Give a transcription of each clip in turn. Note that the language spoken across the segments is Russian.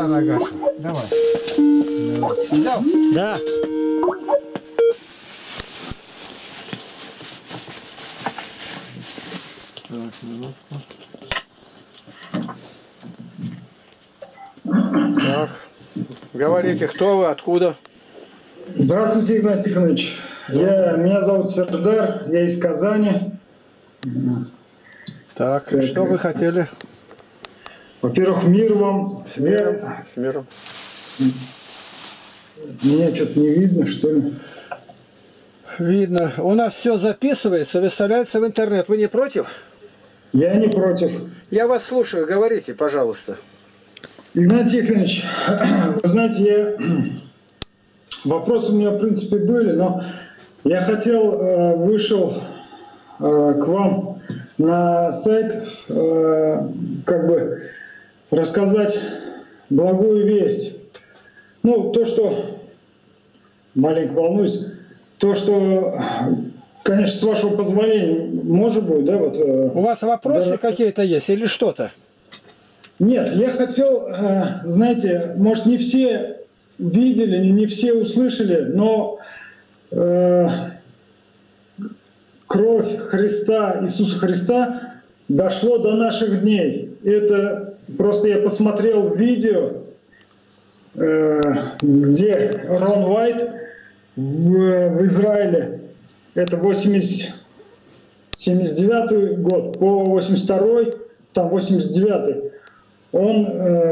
Светлана Агашина. Давай. Взял? Да. Так, минутку. Так. Говорите, кто вы, откуда? Здравствуйте, Игнатий Тихонович. Меня зовут Сердар, я из Казани. Так, что вы хотели? Во-первых, мир вам. С миром. С миром. Меня что-то не видно, что ли? Видно. У нас все записывается, выставляется в интернет. Вы не против? Я не против. Я вас слушаю, говорите, пожалуйста. Игнатий Тихонович, вы знаете, вопросы у меня в принципе были, но я хотел, вышел к вам на сайт, как бы рассказать благую весть. Ну, то, что, маленько волнуюсь, то, что, конечно, с вашего позволения, может быть, да, вот... У вас вопросы какие-то есть или что-то? Нет, я хотел, знаете, может, не все видели, не все услышали, но кровь Христа, Иисуса Христа дошло до наших дней. Это просто я посмотрел видео, где Рон Уайт в Израиле, это 79-й год, по 82-й, там 89-й, он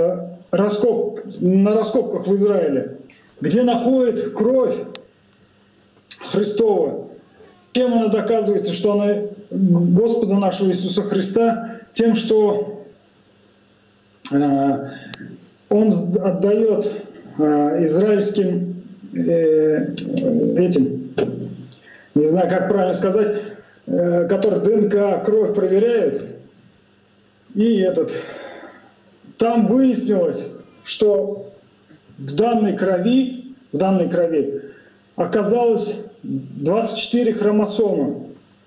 на раскопках в Израиле, где находит кровь Христова. Чем она доказывается, что она Господа нашего Иисуса Христа? Тем, что Он отдает израильским этим, не знаю, как правильно сказать, которые ДНК, кровь проверяют, и там выяснилось, что в данной крови оказалось 24 хромосомы.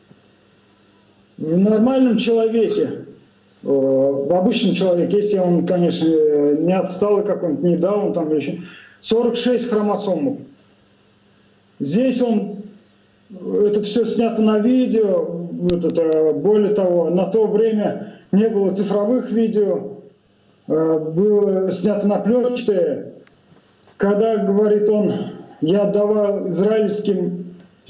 В нормальном человеке, в обычном человеке, если он, конечно, не отсталый какой-нибудь, не даун, там еще 46 хромосомов. Здесь это все снято на видео, более того, на то время не было цифровых видео, было снято на пленочке. Когда, говорит он, я отдавал израильским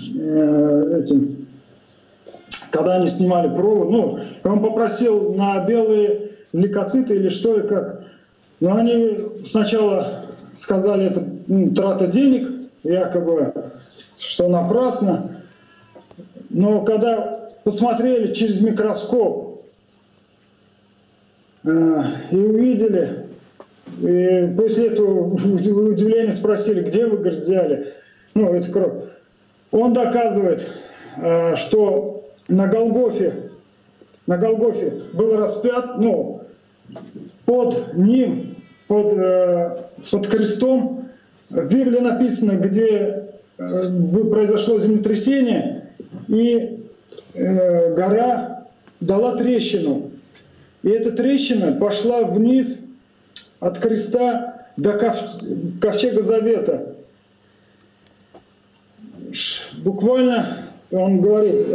когда они снимали пробу, он попросил на белые лейкоциты или что и как. Но они сначала сказали, это трата денег, якобы, что напрасно. Но когда посмотрели через микроскоп и увидели, и после этого удивления спросили, где вы, говорит, взяли, эту кровь. Он доказывает, что на Голгофе был распят, под ним, под крестом, в Библии написано, где произошло землетрясение, и гора дала трещину. И эта трещина пошла вниз от креста до ковчега Завета. Буквально, он говорит,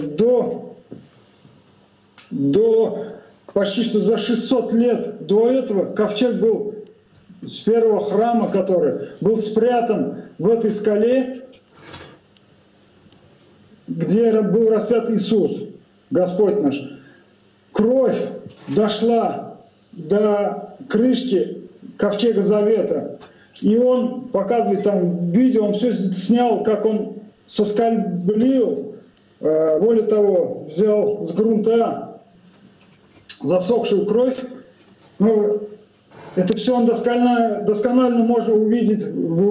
до почти что за 600 лет до этого ковчег был с первого храма, который был спрятан в этой скале, где был распят Иисус, Господь наш. Кровь дошла до крышки ковчега Завета. И он показывает там видео, он все снял, как он соскоблил, более того, взял с грунта засохшую кровь. Это все он досконально можно увидеть в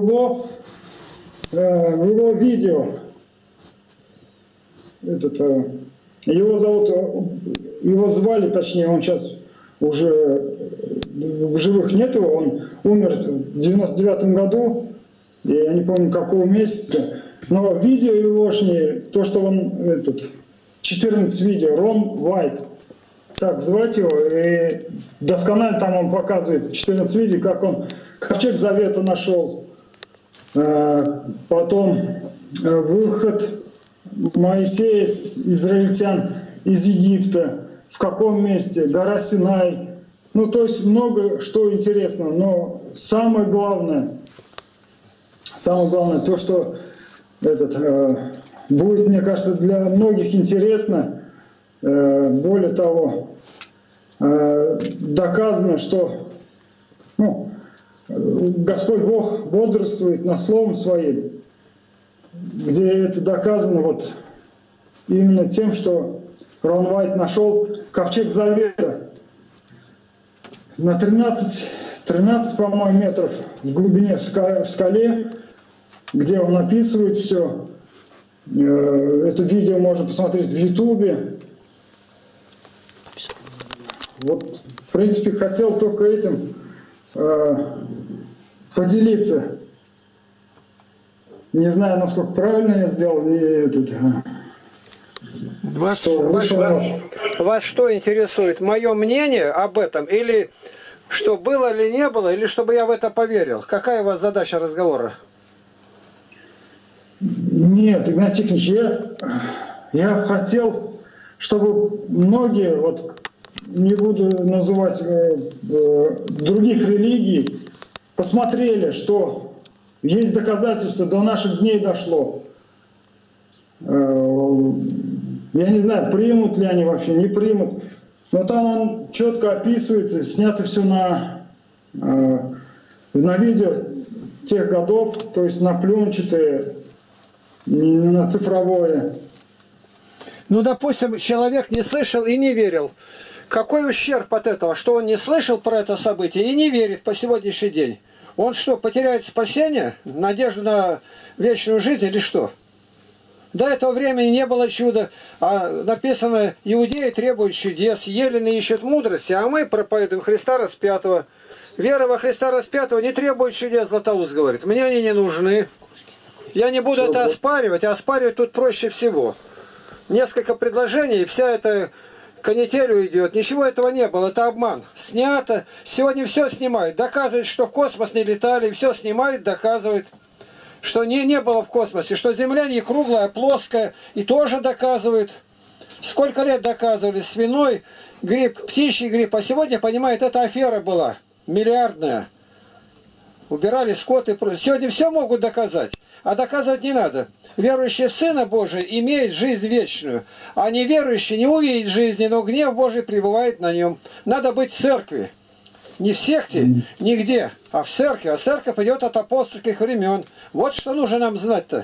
его видео. Его звали, точнее, он сейчас уже в живых нет его, он умер в 99-м году, я не помню какого месяца, но видео его, то, что он, 14 видео, Рон Уайт, так звать его, и досконально там он показывает 14 видео, как он ковчег завета нашел, потом выход Моисея, израильтян из Египта, в каком месте, гора Синай. Ну, то есть много что интересно, но самое главное, то, что будет, мне кажется, для многих интересно, более того, доказано, что Господь Бог бодрствует над Словом Своим, где это доказано вот именно тем, что Рон Уайт нашел ковчег завета на 13, по-моему, метров в глубине в скале, где он описывает все. Это видео можно посмотреть в Ютубе. Вот, в принципе, хотел только этим поделиться. Не знаю, насколько правильно я сделал. Вас что интересует? Мое мнение об этом? Или что было или не было? Или чтобы я в это поверил? Какая у вас задача разговора? Нет, Игнатий Тихонович, я хотел, чтобы многие, вот не буду называть других религий, посмотрели, что есть доказательства, до наших дней дошло. Я не знаю, примут ли они вообще, не примут. Но там он четко описывается, снято все на видео тех годов, то есть на пленчатые, не на цифровое. Ну, допустим, человек не слышал и не верил. Какой ущерб от этого, что он не слышал про это событие и не верит по сегодняшний день? Он что, потеряет спасение, надежду на вечную жизнь или что? До этого времени не было чуда, а написано, иудеи требуют чудес, елены ищут мудрости, а мы проповедуем Христа распятого. Вера во Христа распятого не требует чудес, Златоуст говорит. Мне они не нужны. Я не буду это оспаривать, а оспаривать тут проще всего. Несколько предложений, и вся эта канитель уйдет. Ничего этого не было, это обман. Снято. Сегодня все снимают. Доказывают, что в космос не летали, все снимают, доказывают. Что не было в космосе, что Земля не круглая, а плоская, и тоже доказывают. Сколько лет доказывали, свиной грипп, птичий грипп, а сегодня, понимаете, это афера была, миллиардная. Убирали скот и прочее. Сегодня все могут доказать, а доказывать не надо. Верующий в Сына Божия имеет жизнь вечную, а неверующий не увидит жизни, но гнев Божий пребывает на нем. Надо быть в церкви. Не в секте, нигде, а в церкви. А церковь идет от апостольских времен. Вот что нужно нам знать-то.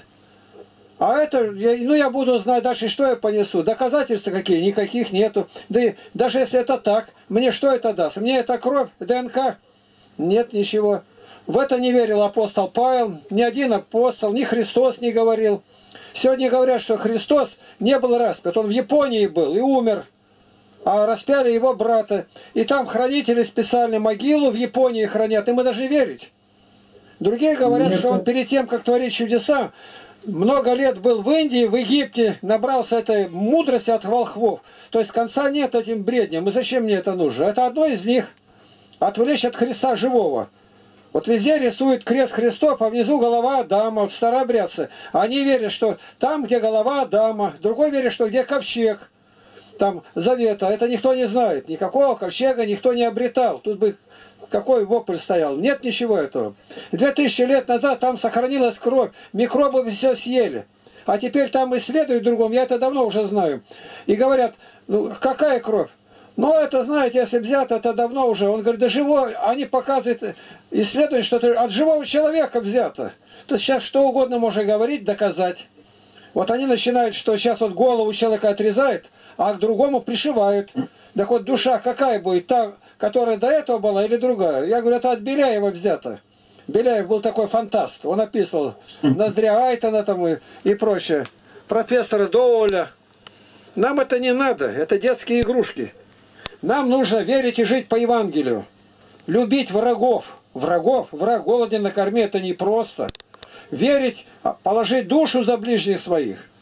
А это, я буду знать дальше, что я понесу. Доказательства какие? Никаких нету. Да и даже если это так, мне что это даст? Мне это кровь, ДНК? Нет ничего. В это не верил апостол Павел, ни один апостол, ни Христос не говорил. Сегодня говорят, что Христос не был распят. Он в Японии был и умер. А распяли его брата. И там хранители специально могилу в Японии хранят. И мы должны верить. Другие говорят, что он перед тем, как творить чудеса, много лет был в Индии, в Египте, набрался этой мудрости от волхвов. То есть конца нет этим бредням. И зачем мне это нужно? Это одно из них. Отвлечь от Христа живого. Вот везде рисуют крест Христов, а внизу голова Адама, вот старообрядцы. Они верят, что там, где голова Адама. Другой верит, что где ковчег. Там завета, это никто не знает. Никакого ковчега никто не обретал. Тут бы какой вопль стоял. Нет ничего этого. 2000 лет назад там сохранилась кровь. Микробы все съели. А теперь там исследуют другом. Я это давно уже знаю. И говорят, ну какая кровь? Ну это, знаете, если взято, это давно уже. Он говорит, да живой. Они показывают, исследуют, что это от живого человека взято. То есть сейчас что угодно можно говорить, доказать. Вот они начинают, что сейчас вот голову человека отрезают, а к другому пришивают. Так вот душа какая будет? Та, которая до этого была или другая? Я говорю, это от Беляева взято. Беляев был такой фантаст. Он описывал Ноздря Айтона там и прочее. Профессора Доуля. Нам это не надо. Это детские игрушки. Нам нужно верить и жить по Евангелию. Любить врагов. Враг голоден накорми, это непросто. Верить, положить душу за ближних своих.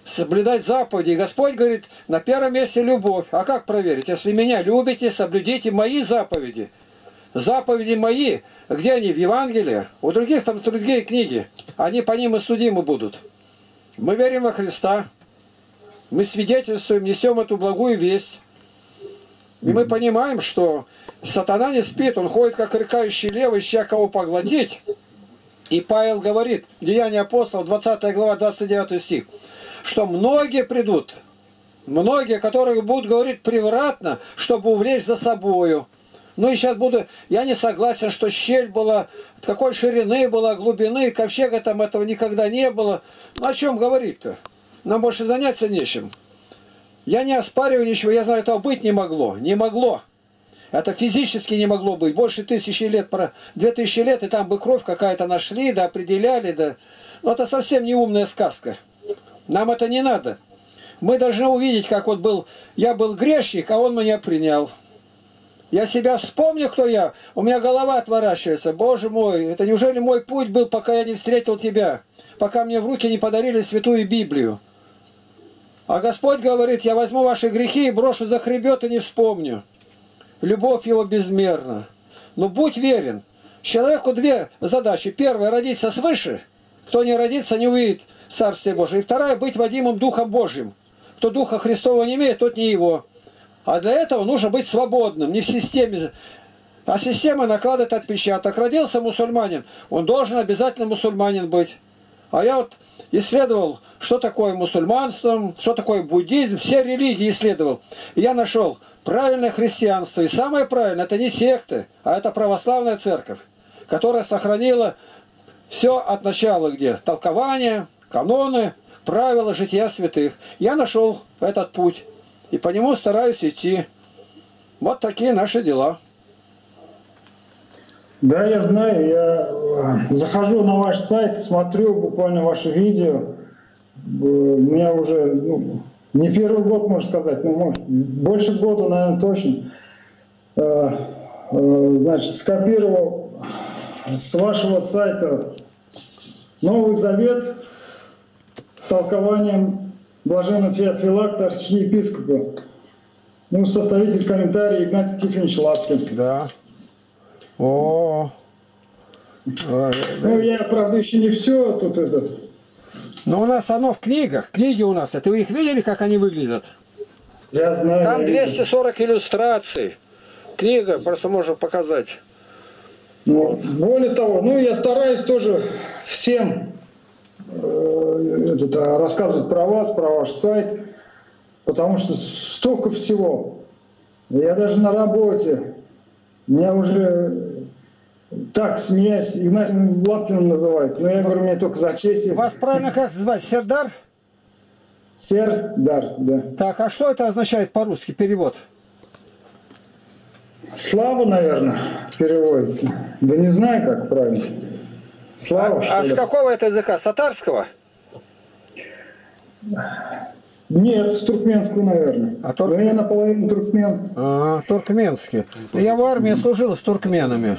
соблюдать заповеди. И Господь говорит, на первом месте любовь. А как проверить? Если меня любите, соблюдите мои заповеди. Заповеди мои, где они? В Евангелии. У других там другие книги. Они по ним и судимы будут. Мы верим во Христа. Мы свидетельствуем, несем эту благую весть. И мы понимаем, что сатана не спит, он ходит как рыкающий лев, ища кого поглотить. И Павел говорит, Деяния апостолов, 20 глава, 29 стих, что многие придут, многие, которые будут говорить превратно, чтобы увлечь за собою. Ну и сейчас буду, я не согласен, что щель была, какой ширины была, глубины, ковчега там этого никогда не было. Ну о чем говорить-то? Нам больше заняться нечем. Я не оспариваю ничего, я знаю, этого быть не могло. Не могло. Это физически не могло быть. Больше 1000 лет, 2000 лет, и там бы кровь какая-то нашли, да определяли, да. Но это совсем не умная сказка. Нам это не надо. Мы должны увидеть, как вот был, я был грешник, а он меня принял. Я себя вспомню, кто я. У меня голова отворачивается. Боже мой, это неужели мой путь был, пока я не встретил тебя? Пока мне в руки не подарили Святую Библию. А Господь говорит, я возьму ваши грехи и брошу за хребет и не вспомню. Любовь его безмерна. Но будь верен. Человеку две задачи. Первая, родиться свыше. Кто не родится, не увидит Царствие Божие. И вторая, быть водимым Духом Божьим. Кто Духа Христова не имеет, тот не его. А для этого нужно быть свободным, не в системе. А система накладывает отпечаток. Родился мусульманин, он должен обязательно мусульманин быть. А я вот исследовал, что такое мусульманство, что такое буддизм, все религии исследовал. И я нашел правильное христианство. И самое правильное, это не секты, а это православная церковь, которая сохранила все от начала, где толкования, каноны, правила жития святых. Я нашел этот путь. И по нему стараюсь идти. Вот такие наши дела. Да, я знаю. Я захожу на ваш сайт, смотрю буквально ваши видео. У меня уже не первый год, можно сказать, но может, больше года, наверное, точно. Значит, скопировал с вашего сайта Новый Завет с толкованием Блаженного Феофилакта, архиепископа. Ну, составитель комментария Игнатий Тихонович Лапкин. Да. О. Ну, я, правда, еще не все тут это. Но у нас оно в книгах. Книги у нас. Это вы их видели, как они выглядят? Я знаю. Там 240 иллюстраций. Книга, просто можно показать. Ну, более того, я стараюсь тоже всем рассказывать про вас, про ваш сайт, потому что столько всего. Я даже на работе, меня уже так, смеясь, Игнатием Лапкиным называют, но я говорю, мне только за честь. Вас правильно как звать? Сердар? Сердар, да. Так, а что это означает по-русски, перевод? Слава, наверное, переводится. Да не знаю, как правильно. Слава, что ли? С какого это языка? С татарского? Нет, с туркменского, наверное. Но я наполовину туркмен. Туркменский. Я в армии служил с туркменами.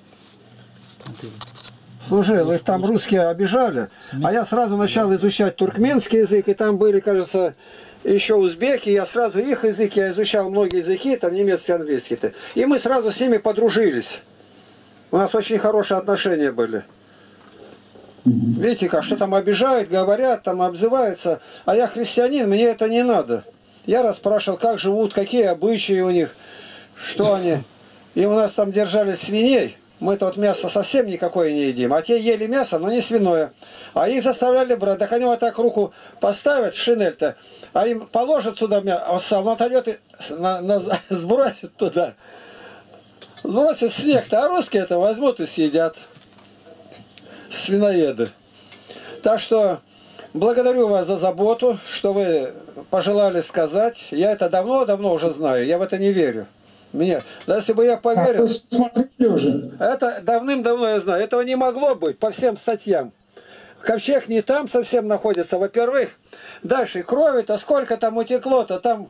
Служил, их там русские обижали. А я сразу начал изучать туркменский язык, и там были, кажется, еще узбеки. Я сразу их язык, я изучал многие языки, там немецкий, английский-то. И мы сразу с ними подружились. У нас очень хорошие отношения были. Видите, как, что там обижают, говорят, там обзываются. А я христианин, мне это не надо. Я расспрашивал, как живут, какие обычаи у них, что они. И у нас там держали свиней. Мы-то вот мясо совсем никакое не едим. А те ели мясо, но не свиное. А их заставляли брать. Так они вот так руку поставят, шинель-то, а им положат сюда мясо, он сам отойдет и сбросит туда. Сбросит снег-то, а русские это возьмут и съедят. Свиноеды. Так что благодарю вас за заботу, что вы пожелали сказать. Я это давно-давно уже знаю. Я в это не верю. Мне, да если бы я поверил... уже? Это давным-давно я знаю. Этого не могло быть по всем статьям. Ковчег не там совсем находится, во-первых. Дальше крови-то сколько там утекло-то. Там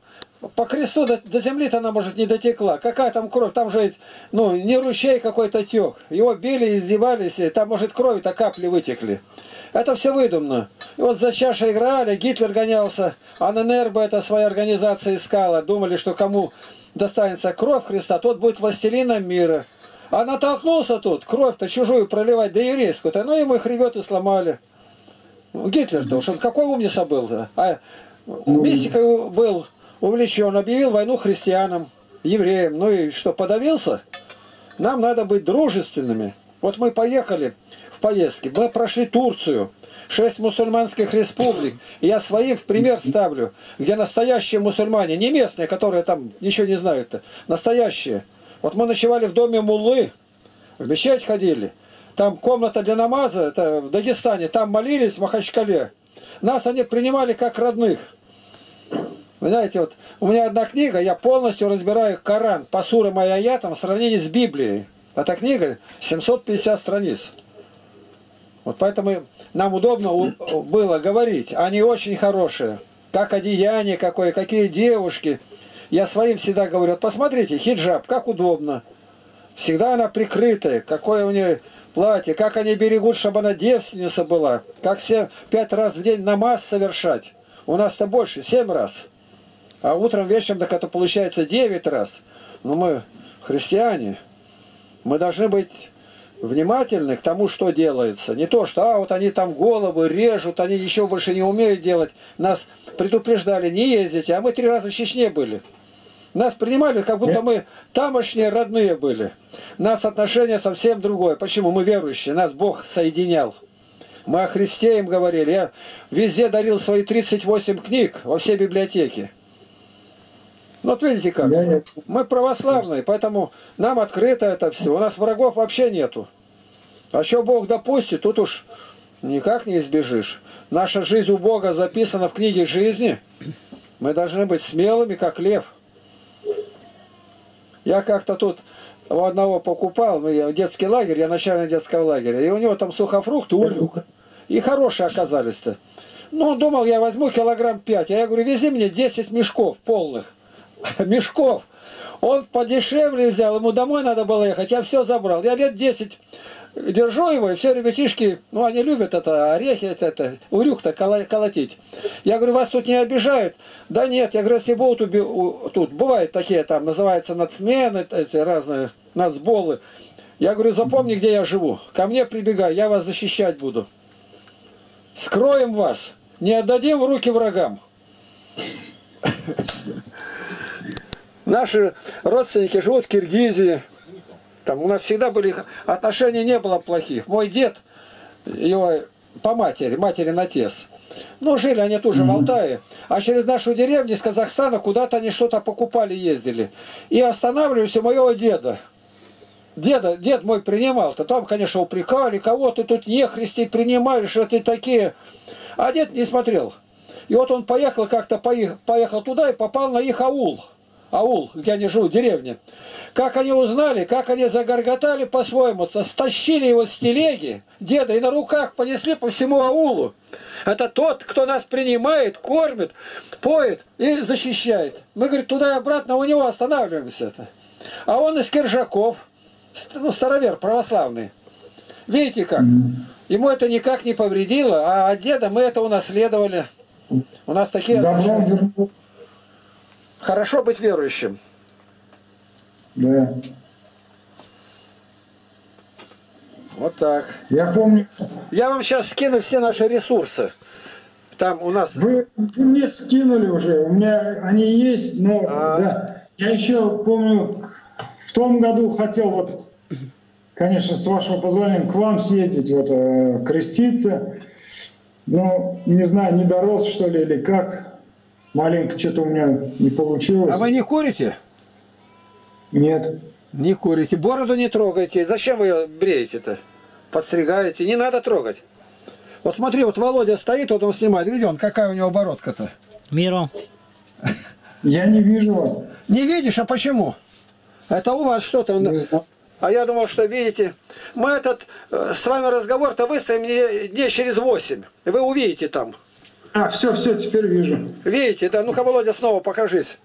по кресту до земли-то она, может, не дотекла. Какая там кровь? Там же, ну, не ручей какой-то тек. Его били, издевались, и там, может, крови-то капли вытекли. Это все выдумано. И вот за чашей играли, Гитлер гонялся, а ННРБ это своя организация искала. Думали, что кому достанется кровь Христа, тот будет властелином мира. А натолкнулся тут, кровь-то чужую проливать, да еврейскую-то, ну ему и хребет и сломали. Гитлер-то уж он какой умница был-то. А мистикой был увлечен, объявил войну христианам, евреям. Ну и что, подавился? Нам надо быть дружественными. Вот мы поехали в поездке, мы прошли Турцию, 6 мусульманских республик. И я своим в пример ставлю, где настоящие мусульмане, не местные, которые там ничего не знают-то, настоящие. Вот мы ночевали в доме муллы, в мечеть ходили. Там комната для намаза, это в Дагестане, там молились в Махачкале. Нас они принимали как родных. Вы знаете, вот у меня одна книга, я полностью разбираю Коран по сурам и аятам в сравнении с Библией. Эта книга 750 страниц. Вот поэтому нам удобно было говорить. Они очень хорошие. Как одеяние какое, какие девушки. Я своим всегда говорю, вот посмотрите, хиджаб, как удобно. Всегда она прикрытая, какое у нее платье, как они берегут, чтобы она девственница была. Как 5 раз в день намаз совершать. У нас-то больше, 7 раз. А утром, вечером, так это получается 9 раз. Но мы христиане, мы должны быть внимательны к тому, что делается. Не то, что вот они там головы режут, они еще больше не умеют делать. Нас предупреждали, не ездите, а мы 3 раза в Чечне были. Нас принимали, как будто мы тамошние родные были. У нас отношение совсем другое. Почему? Мы верующие, нас Бог соединял. Мы о Христе им говорили. Я везде дарил свои 38 книг во все библиотеки. Ну, вот видите как. Мы православные, поэтому нам открыто это все. У нас врагов вообще нету. А что Бог допустит, тут уж никак не избежишь. Наша жизнь у Бога записана в книге жизни. Мы должны быть смелыми, как лев. Я как-то тут у одного покупал, детский лагерь, я начальник детского лагеря, и у него там сухофрукты, улюк. И хорошие оказались-то. Ну, он думал, я возьму килограмм 5. А я говорю, вези мне 10 мешков полных. Мешков. Он подешевле взял, ему домой надо было ехать, я все забрал. Я лет 10 держу его, и все ребятишки, ну, они любят это, орехи, это урюк-то колотить. Я говорю, вас тут не обижают? Да нет, я говорю, если будут тут, бывают такие там, называются нацмены, эти разные нацболы. Я говорю, запомни, где я живу. Ко мне прибегай, я вас защищать буду. Скроем вас, не отдадим в руки врагам. Наши родственники живут в Киргизии. Там у нас всегда были отношения, не было плохих. Мой дед, его по матери, материн отец. Ну, жили они тоже в Алтае. А через нашу деревню из Казахстана куда-то они что-то покупали, ездили. И останавливались у моего деда. Дед мой принимал-то. Там, конечно, упрекали, кого ты тут нехристи принимаешь, что ты такие. А дед не смотрел. И вот он поехал как-то, поехал туда и попал на их аул. Аул, где они живут, деревня. Как они узнали, как они загорготали по-своему, стащили его с телеги, деда, и на руках понесли по всему аулу. Это тот, кто нас принимает, кормит, поет и защищает. Мы, говорит, туда и обратно у него останавливаемся. А он из Киржаков, ну, старовер православный. Видите как? Ему это никак не повредило, а от деда мы это унаследовали. У нас такие отношения. Хорошо быть верующим. Да. Вот так. Я помню. Я вам сейчас скину все наши ресурсы. Там у нас... Вы мне скинули уже. У меня они есть, но да. Я еще помню, в том году хотел вот, конечно, с вашего позволения, к вам съездить, вот креститься. Но не знаю, не дорос что ли или как. Маленько что-то у меня не получилось. А вы не курите? Нет. Не курите. Бороду не трогайте. Зачем вы ее бреете-то? Подстригаете. Не надо трогать. Вот смотри, вот Володя стоит, вот он снимает. Видите, он, какая у него бородка-то? Миром. Я не вижу вас. Не видишь? А почему? Это у вас что-то. А я думал, что видите. Мы этот с вами разговор-то выставим дней через 8. И вы увидите там. А, все, теперь вижу. Видите, да? Ну-ка, Володя, снова покажись.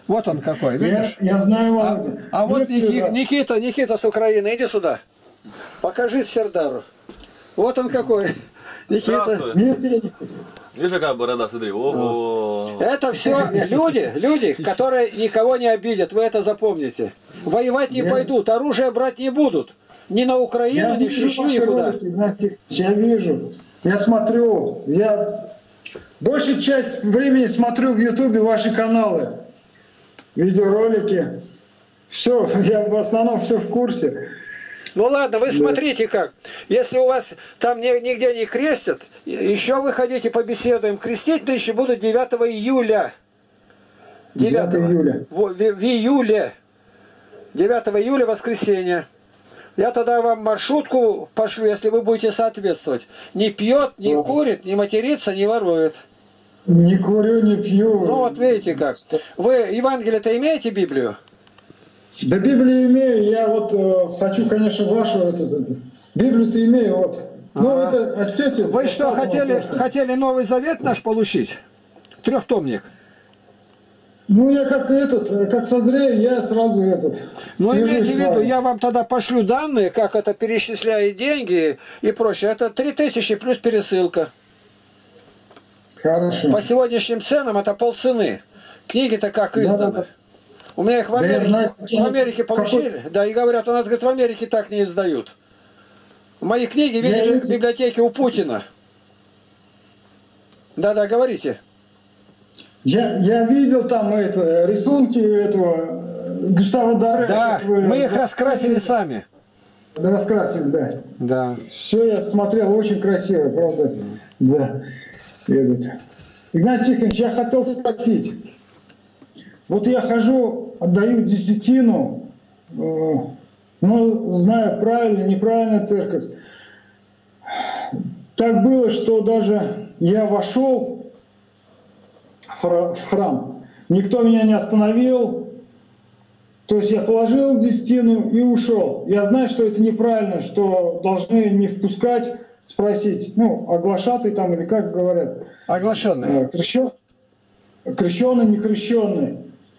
Вот он какой, видишь? Я знаю, Володя. А вот Никита с Украины, иди сюда. Покажи Сердару. Вот он какой. Никита. Видишь, какая борода, смотри. Ого. Это все люди, которые никого не обидят. Вы это запомните. Воевать не пойдут, оружие брать не будут. Ни на Украину, ни в Чечню, никуда. Ролики, я вижу. Я смотрю. Я большую часть времени смотрю в Ютубе ваши каналы. Видеоролики. Все, я в основном все в курсе. Ну ладно, вы смотрите как. Если у вас там нигде не крестят, еще выходите, побеседуем. Крестить нынче будут 9 июля. 9 июля. В июле. 9 июля, воскресенье. Я тогда вам маршрутку пошлю, если вы будете соответствовать. Не пьет, не курит, не матерится, не ворует. Не курю, не пью. Ну вот видите как. Вы Евангелие-то имеете, Библию? Да Библию имею, я вот хочу, конечно, вашу Библию-то имею, вот. Ну, это от тети. Вы что, хотели Новый Завет наш получить? Трехтомник. Ну, я как созрею, я сразу Ну, имейте в виду, я вам тогда пошлю данные, как это перечисляет деньги и прочее. Это 3000 плюс пересылка. Хорошо. По сегодняшним ценам это полцены. Книги-то как изданы. Да. У меня их в Америке получили. Да, и говорят, у нас, говорит, в Америке так не издают. Мои книги видели в библиотеке у Путина. Да, говорите. Я видел там рисунки этого Густава Доре. Да, мы их раскрасили сами. Раскрасили, да. Да. Все я смотрел, очень красиво, правда. Да. Игнатий Тихонович, я хотел спросить. Вот я хожу, отдаю десятину, но знаю, правильно, неправильно церковь. Так было, что даже я вошел в храм, никто меня не остановил, то есть я положил десятину и ушел. Я знаю, что это неправильно, что должны не впускать, спросить, ну, оглашатый там или как говорят. Оглашенный. Крещеный, не крещеный.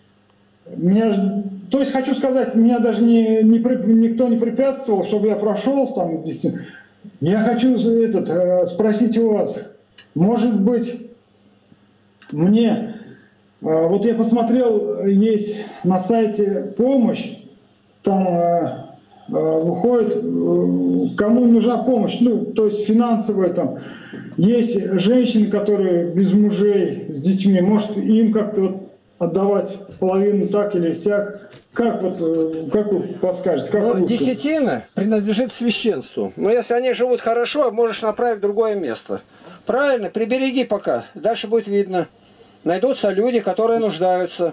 То есть хочу сказать, меня даже никто не препятствовал, чтобы я прошел там. Я хочу спросить у вас, может быть, мне, вот я посмотрел, есть на сайте помощь, там выходит, кому нужна помощь, ну, то есть финансовая там. Есть женщины, которые без мужей, с детьми, может им как-то вот отдавать половину так или сяк. Как вы подскажете? Как десятина принадлежит священству. Но если они живут хорошо, можешь направить в другое место. Правильно? Прибереги пока. Дальше будет видно. Найдутся люди, которые нуждаются.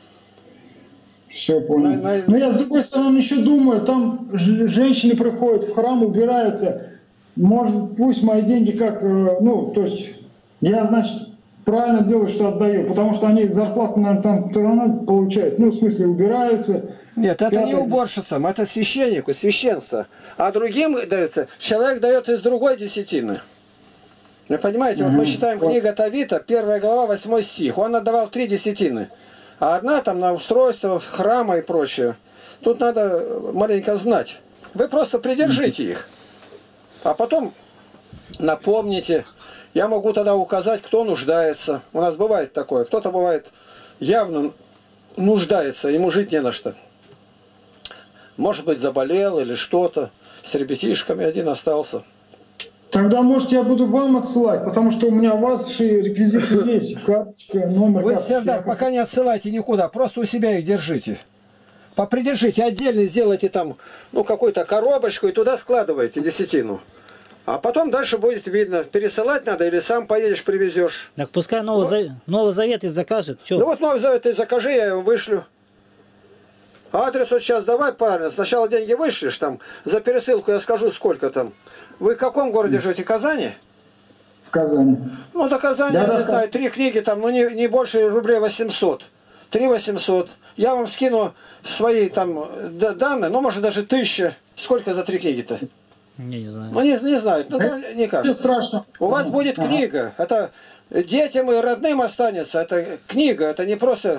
Все понял. Но я с другой стороны еще думаю, там женщины приходят в храм, убираются. Может, пусть мои деньги как, ну, то есть я, значит, правильно делаю, что отдаю, потому что они зарплату, наверное, там все равно получают, ну, в смысле, убираются. Нет, это не уборщицам, это священнику, священство. А другим дается, человек дает из другой десятины. Вы понимаете, вот мы читаем книга Тавита, 1 глава, 8 стих, он отдавал 3 десятины, а одна там на устройство храма и прочее. Тут надо маленько знать. Вы просто придержите их, а потом напомните. Я могу тогда указать, кто нуждается. У нас бывает такое. Кто-то бывает явно нуждается, ему жить не на что. Может быть, заболел или что-то. С ребятишками один остался. Тогда, может, я буду вам отсылать, потому что у меня у вас реквизиты есть. Карточка, номер. Вы, Сердар, пока не отсылайте никуда. Просто у себя их держите. Попридержите, отдельно сделайте там, ну, какую-то коробочку и туда складывайте десятину. А потом дальше будет видно, пересылать надо или сам поедешь, привезешь. Так пускай Новый Завет и закажет. Чё? Ну вот Новый Завет и закажи, я его вышлю. Адрес вот сейчас давай, правильно. Сначала деньги вышлешь, там, за пересылку я скажу, сколько там. Вы в каком городе живете? Казани? В Казани. Ну, до Казани, я не знаю, 3 книги там, ну, не больше рублей 800. 3 800. Я вам скину свои там данные, ну, может, даже 1000. Сколько за 3 книги-то? Не знаю. Ну, не знают, ну, никак. Ничего страшного. У вас будет книга. Это детям и родным останется. Это книга, это не просто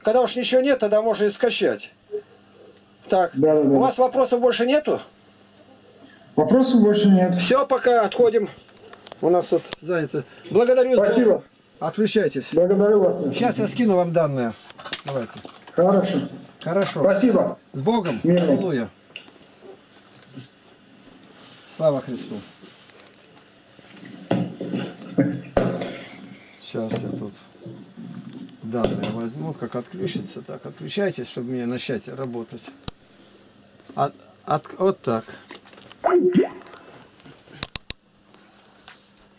Когда уж ничего нет, тогда можно и скачать. Так, Да. у вас вопросов больше нету? Вопросов больше нет. Все, пока отходим. У нас тут занято. Благодарю. Спасибо. Отключайтесь. Благодарю вас. Сейчас я скину вам данные. Давайте. Хорошо. Хорошо. Спасибо. С Богом. Мирно. Аллилуйя. Слава Христу. Сейчас я тут данные возьму. Как отключится, так отключайтесь, чтобы мне начать работать. Вот так.